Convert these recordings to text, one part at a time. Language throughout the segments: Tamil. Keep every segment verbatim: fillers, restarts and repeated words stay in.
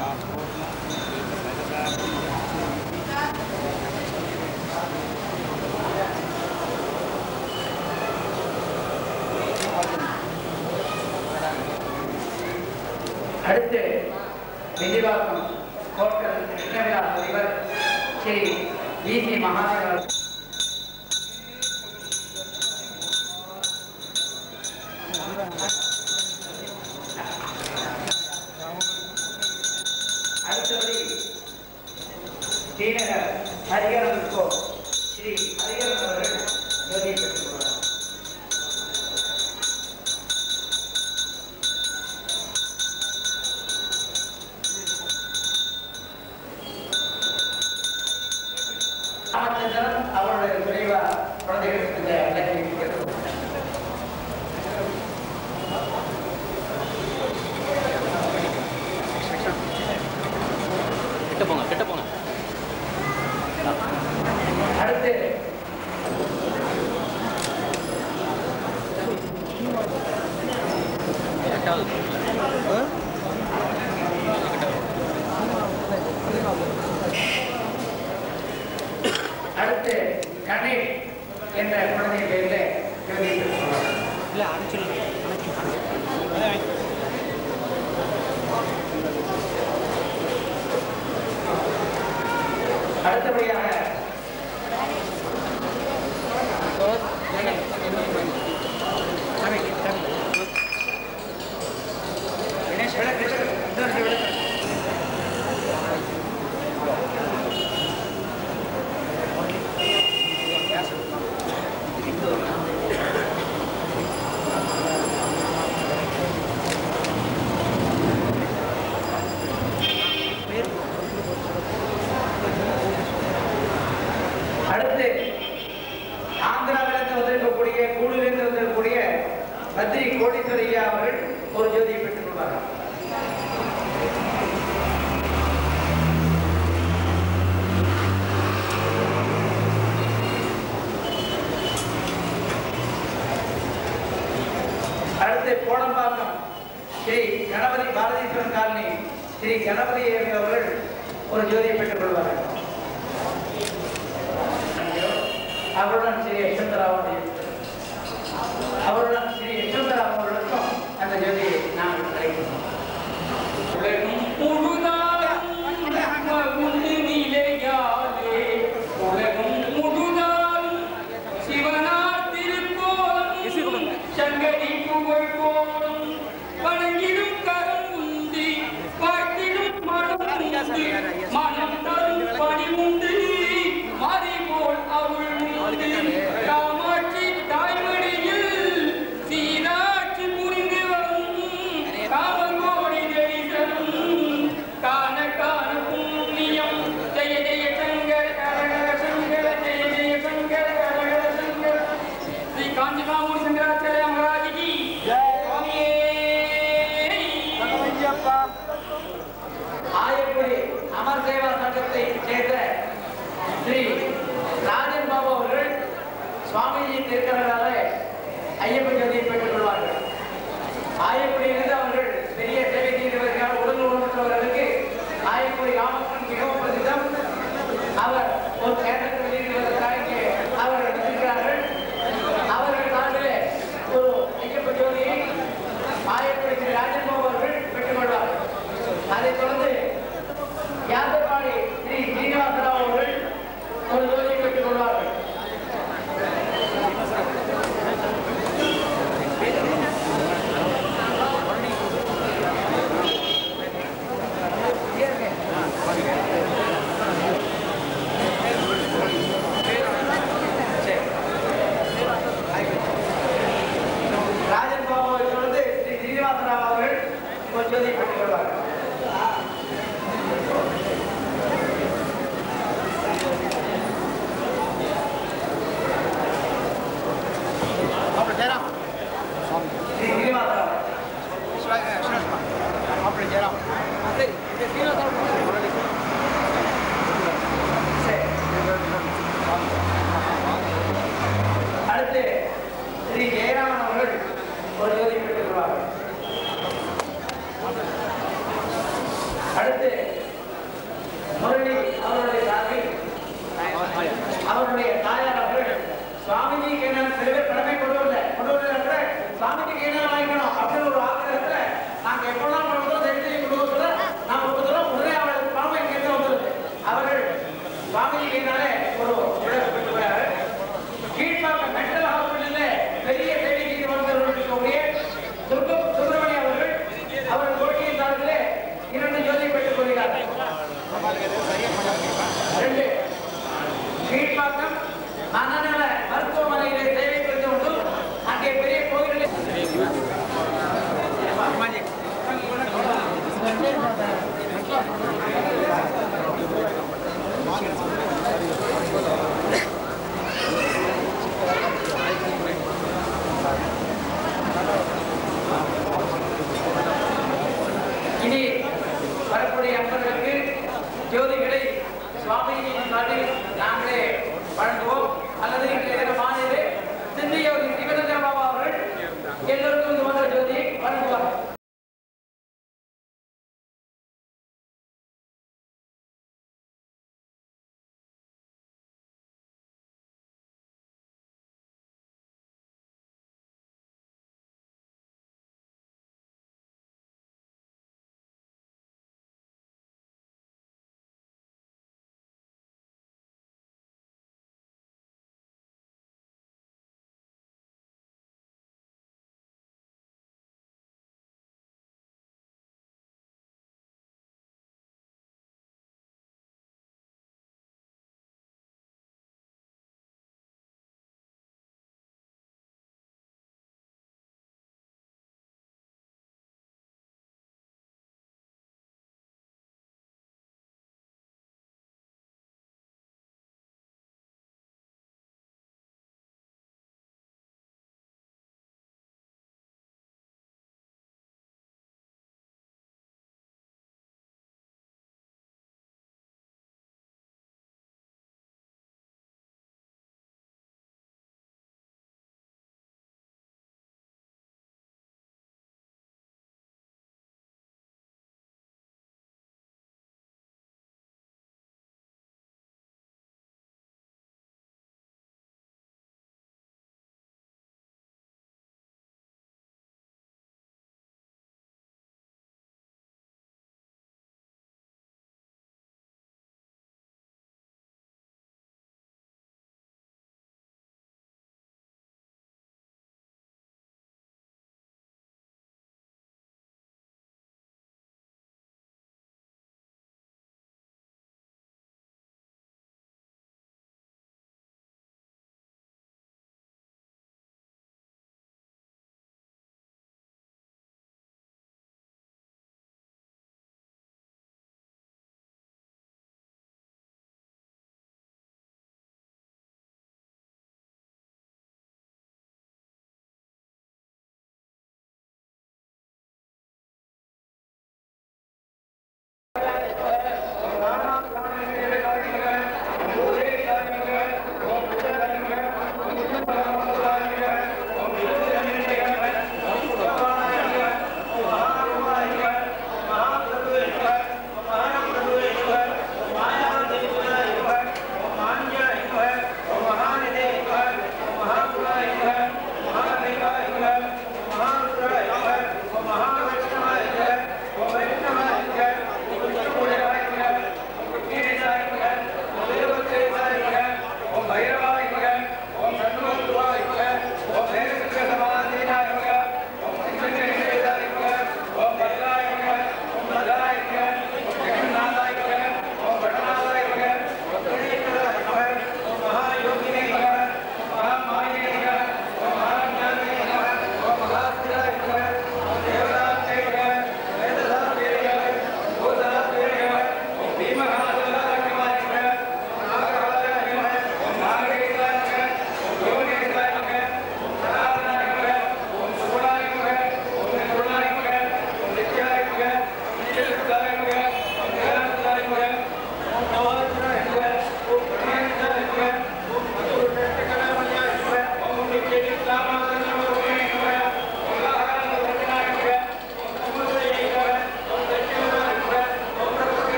அடுத்து விஜயவாக்கம் ஹோட்டல் கிருஷ்ணவிழா அதிபர் ஸ்ரீ வி சி மகாதேவன் அடுத்தபடி ஸ்ரீநகர் ஹரிகரன் கோ ஸ்ரீ ஹரிகரன் அவர்கள் ஜோதியை பெற்றுள்ளார். ராமச்சந்திரன் அவருடைய துறைவா குழந்தைகளுக்கு இந்த விளக்கை இருக்கிறது. கிட்ட போங்க கிட்ட போங்க. அடுத்து அடுத்து கணேஷ் என்ற குழந்தை பேரில் இல்லை அனுப்பிச்சு அடுத்தபடியாக கணேஷ் அடுத்து ஆந்திராவிலிருந்து வந்திருக்கக்கூடிய கூடூரிலிருந்து வந்திருக்கக்கூடிய பத்ரி கோடீஸ்வரையா அவர்கள் ஒரு ஜோதியை பெற்றுக் கொள்வார்கள். அடுத்து கோடம்பாக்கம் ஸ்ரீ கணபதி பாரதீஸ்வரன் காலனி ஸ்ரீ கணபதி அவர்கள் ஒரு ஜோதியை பெற்றுக் கொள்வார்கள். அவருடன் ஸ்ரீ யசோந்தராவுடைய அவருடன் ஸ்ரீ யசோந்தரா அவர்களுக்கும் அந்த ஜோதியை நாங்கள் அழைக்கிறோம். ஆயக்குடி அமர் சேவா சங்கத்தை சேர்ந்த ஸ்ரீ ராஜன் பாபு அவர்கள் சுவாமிஜி திருக்கரங்களால ஐயப்ப ஜோதியை பெற்றுக் கொள்வார்கள். ஆயக்குடியிலிருந்து அவர்கள் பெரிய சேவை செய்தவர்கள் உடல் ஊனமுற்றவர்களுக்கு ஆயக்குடி ராமகிருஷ்ணன் மிகவும் பிரசித்தம். அவர் ஒரு கேரளத்தில் வெளியிடுவதற்காக அவர்கள் இருக்கிறார்கள். அவர்கள் சார்பிலே ஒரு ஐயப்ப ஜோதியை ஆயக்குடி ஸ்ரீ ராஜன் பாபு அவர்கள் பெற்றுக் கொள்வார்கள். அதைத் தொடர்ந்து யாத்திரைப்பாடி ஸ்ரீ ஸ்ரீனிவாசராவ் அவர்கள் ஒரு ஜோதியை பெற்றுக் கொள்வார்கள். ராஜன் பாபுவை தொடர்ந்து ஸ்ரீ ஸ்ரீனிவாசராவ் அவர்கள் ஒரு ஜோதியை பெற்றுக் கொள்வார்கள். அடுத்து ஸ்ரீ ஜெயராமன் அவர்கள் ஒரு ஜோதி பெற்றுள்ளார்கள். அடுத்து இனி வரக்கூடிய அன்பர்களுக்கு ஜோதிகளை சுவாமியின் நாட்டில் நாங்களே வழங்குவோம் அல்லது இன்றைய தின மாநில சிந்திய நிவேதன பாபா அவர்கள் எல்லோருக்கும் வந்த ஜோதியை வழங்குவார்.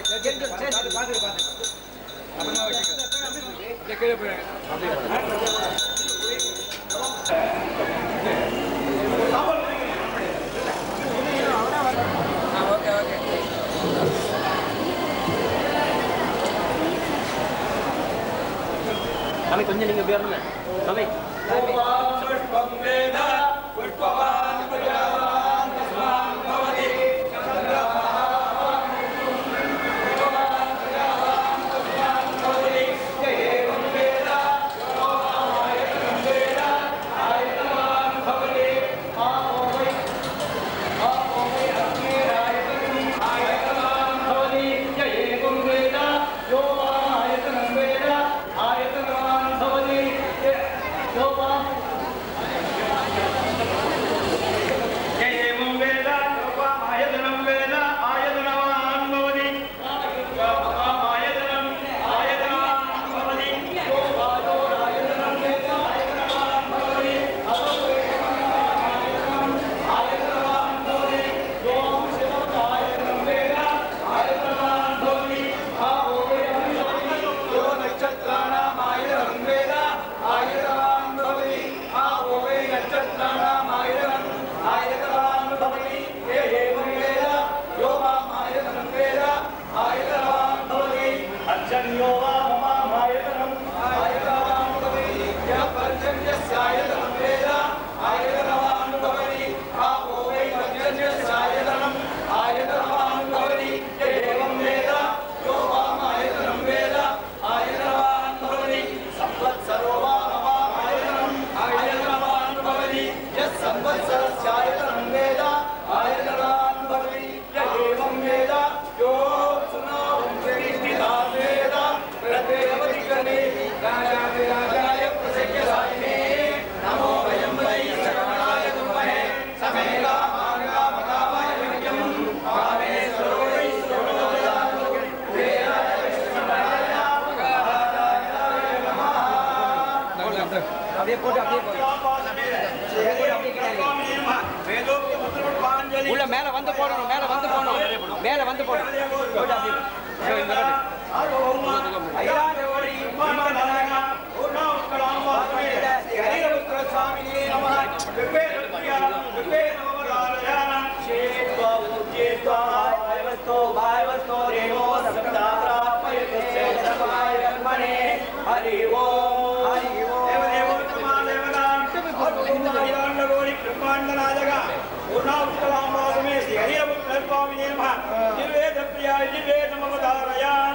Kami கொஞ்சம் நீங்க biar mana? Kami. உள்ள மேல வந்து போடணும் மேல வந்து போடணும் மேல வந்து போடணும் போடு அப்படியே சோ இங்க வரது ஐயாடோடி மமலனா உர்ணோக்கலாம் வாசமேத ஹரிபுத்திர சுவாமியே நமः விவேகப்ரியா விவேகமவராலயானா சேத்வா உஜ்ஜேத்வா ஐவஸ்தோ பாய்வஸ்தோ ரேவோ சப்தாராப்பயதஸ்ய சமாய கர்மணே ஹரி ஓம் ஹரி ஓம் தேவதேவோ தமா தேவதாம் ஐயாண்டோடி பிரம்மாண்டநாயக உர்ணோக்கலாம் வாசமேத ஹரிபுத்திர சுவாமியே நமः விவேகப்ரியா விவேகமவராலயானா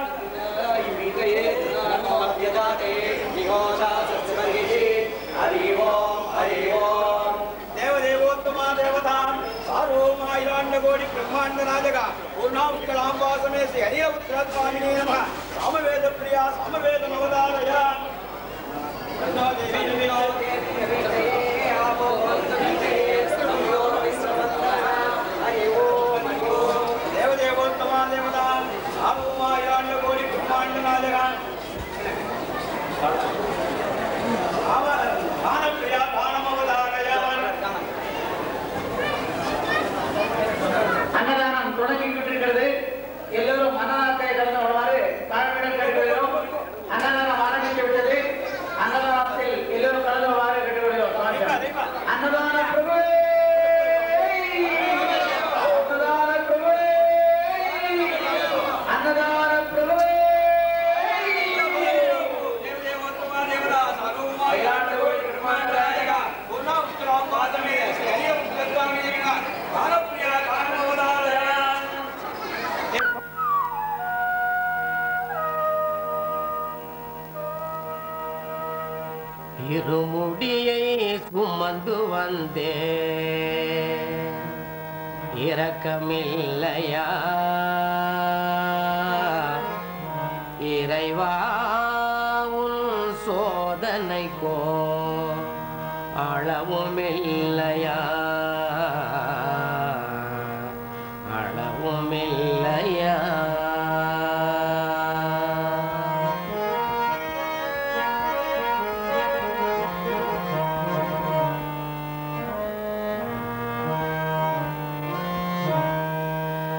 देवदेवोत्तमा देवता सार्वभौमाखिलांडकोटि ब्रह्मांड नायक पूर्णांकलांबासमे श्री हरिपुत्र स्वामिने नमः सामवेद प्रिया सामवेद नवदारया देवदेवोत्तमा देवता सार्वभौमाखिलांडकोटि ब्रह्मांड नायक அன்னதானம் தொடங்கிவிட்டிருக்கிறது. எல்லோரும் அன்னதானத்தை கலந்து கொள்வாரு தாழ்மையுடன் கேட்டுக்கொள்கிறோம். அன்னதானம் ஆரம்பித்து விட்டது. அன்னதானத்தில் எல்லோரும் கலந்து கொள்வாரு கேட்டுக்கொள்கிறோம். அன்னதான பிரபுவே அன்னதான பிரபுவே அன்னதான பிரபுவே இருமுடியை சுமந்து வந்தே இரக்கமில்லையா இறைவா உன் சோதனைக்கோ அளவுமில்லையா அளவுமில்லையா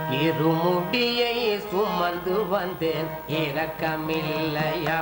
இருமுடியை சுமந்து வந்தேன் இரக்கமில்லையா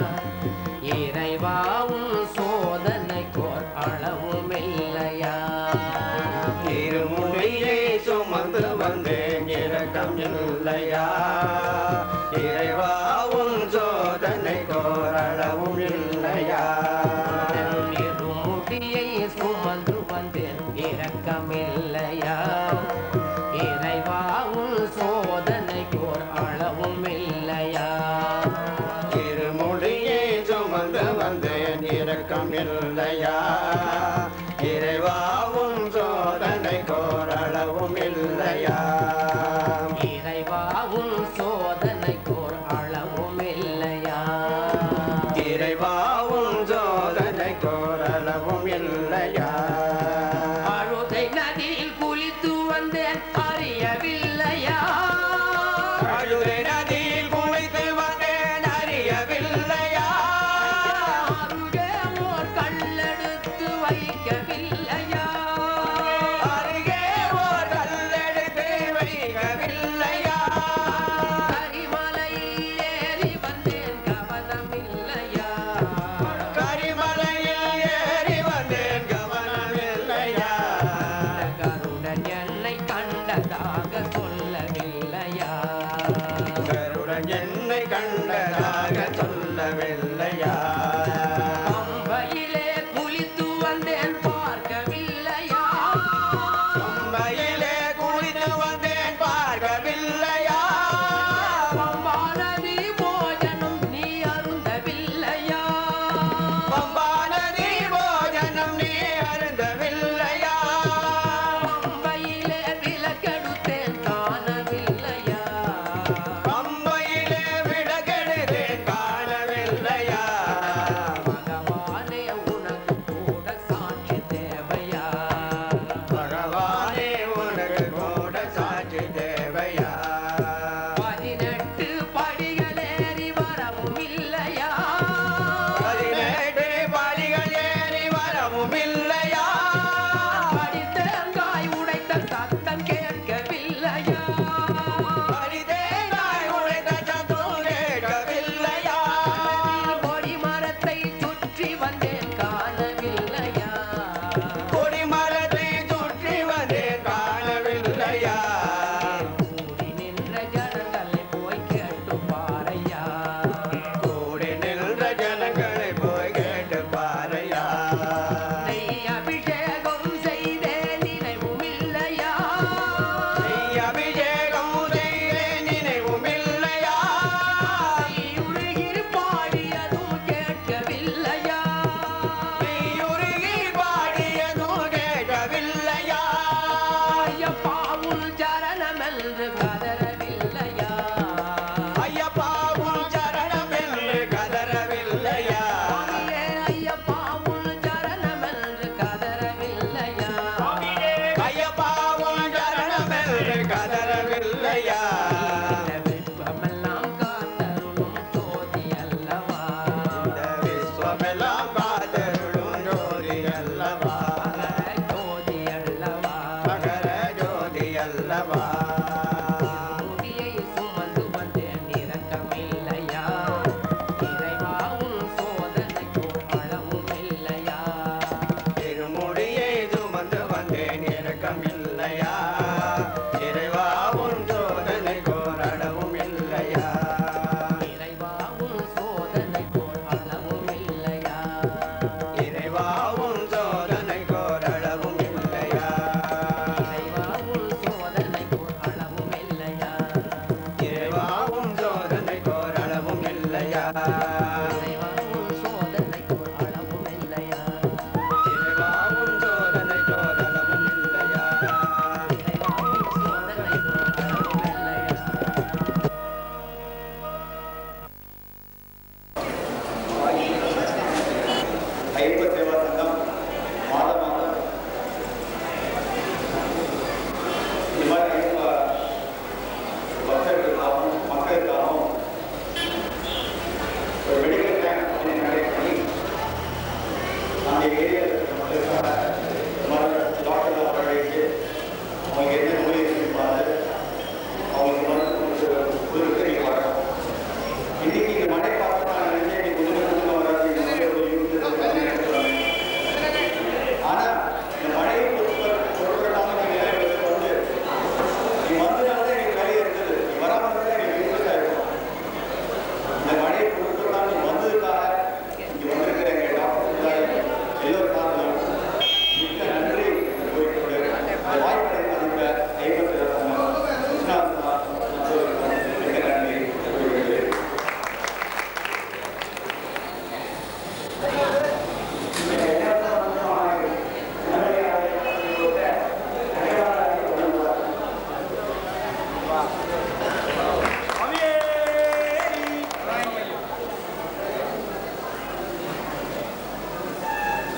இறைவாவும் சோதனைக்கோர் அளவும் இல்லையா இருமுடியை சுமந்து வந்தேன் இரக்கம் இல்லையா இறைவாவும் சோதனைக்கோர் அளவும் இல்லையா இருமுடியை சுமந்து வந்தேன் இரக்கமில்லையா இறைவாவும் சோதனைக்கோர் அளவும் இல்லையா இருமுடியை சுமந்து வந்தேன் இரக்கம் இல்லையா இறைவாவும் சோதனைக்கோர் அளவும் இல்லையா இறைவாவும் சோதனைக்கோர் அளவும் இல்லையா இறைவாவும் சோதனைக்கோர் அளவும் இல்லையா அழுதை நதியில் குளி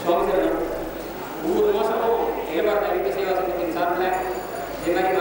சுவாமி சரணம். ஒவ்வொரு மாதமும் இளவார்த்தை வீட்டு சேவா சங்கத்தின் சார்பில் இதே மாதிரி